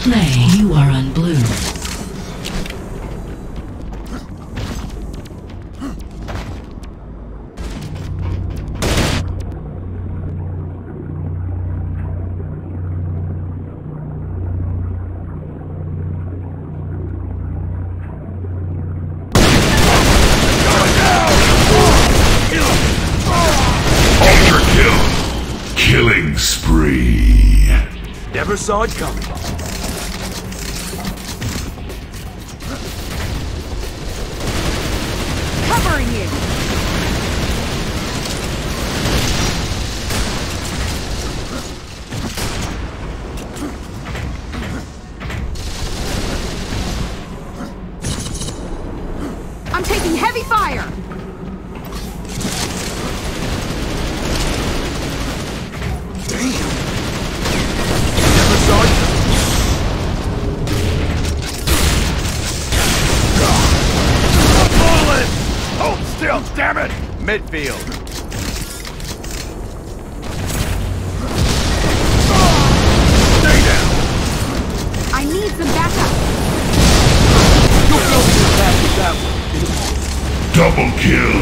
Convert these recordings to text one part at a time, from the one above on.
play. You are on blue. Killing spree. Never saw it coming. Covering you. I'm taking heavy fire. Still, damn it! Midfield. Stay down. I need some backup. You'll go too fast with that one. Double kill.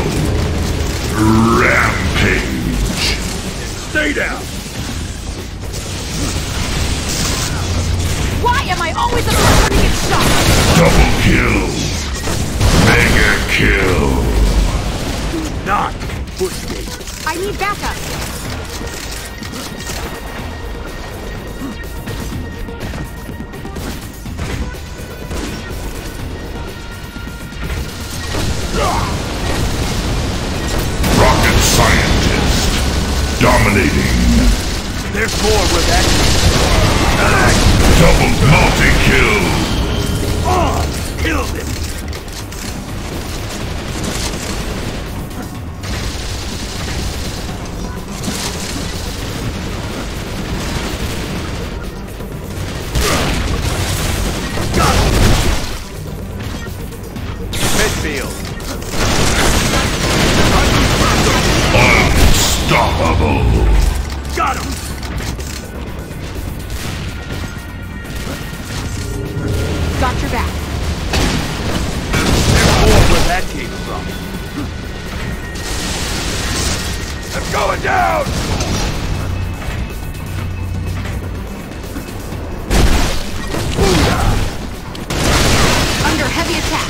Rampage. Stay down. Why am I always the first one to get shot? Double kill. Mega kill. Not push me. I need backup. Rocket scientist. Dominating. There's more where that Double multi-kill. Oh, killed it. Unstoppable. Got him. Got your back. There's more where that came from. I'm going down. Under heavy attack.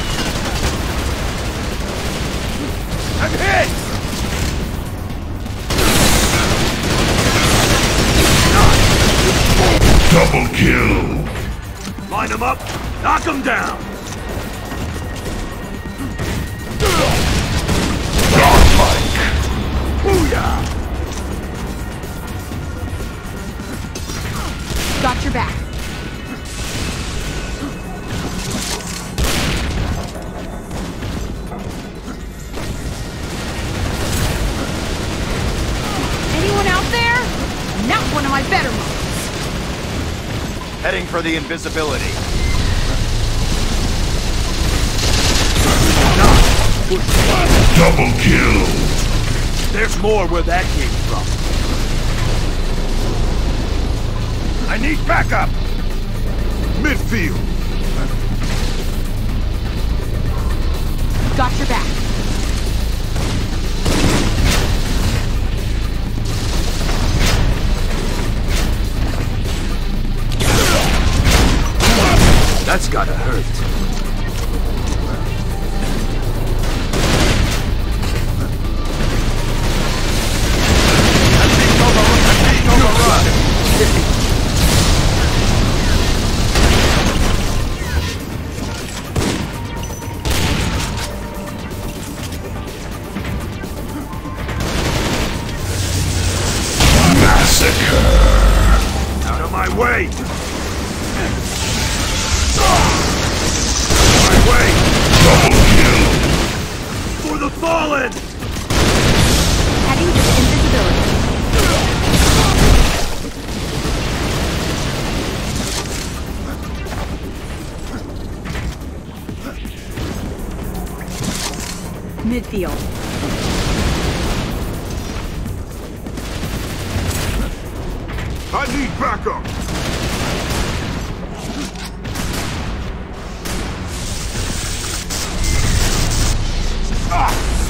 I'm hit. Double kill. Line him up, knock him down. Godlike. Booyah! Got your back. Anyone out there? Not one of my better moments. Heading for the invisibility. Double kill. There's more where that came from. I need backup. Midfield. Got your back. That's gotta hurt. I'm being overrun. Massacre. Out of my way. Double kill. For the fallen! Heading to invisibility. Midfield. I need backup!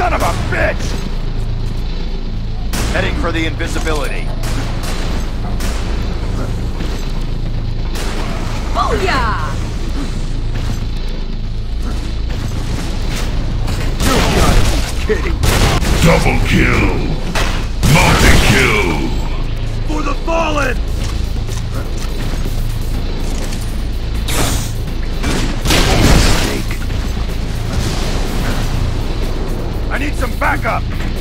Son of a bitch! Heading for the invisibility. Booyah! You gotta be kidding! Double kill. Multi-kill. For the fallen! I need some backup!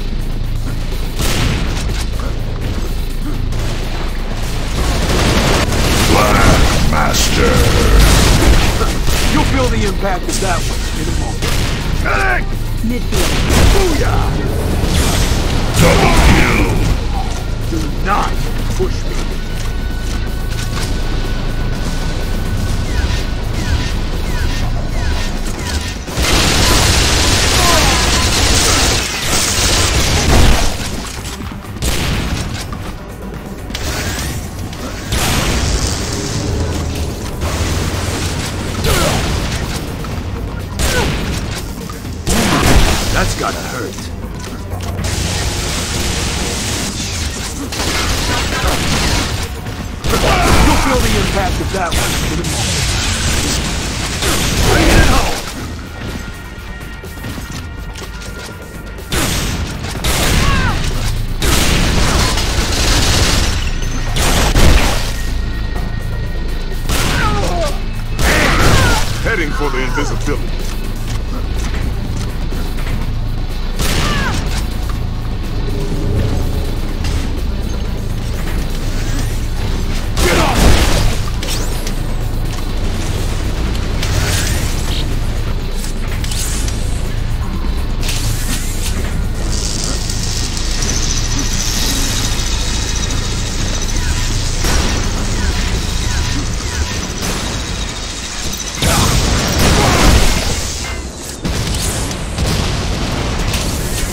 Black Master. You'll feel the impact of that one in a moment. Heading! Midfield. Booyah! Double kill. Do not push me. That's gotta hurt. You'll feel the impact of that one in a moment. Bring it home! Heading for the invisibility.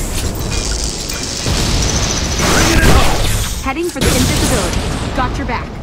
Heading for the invisibility. Got your back.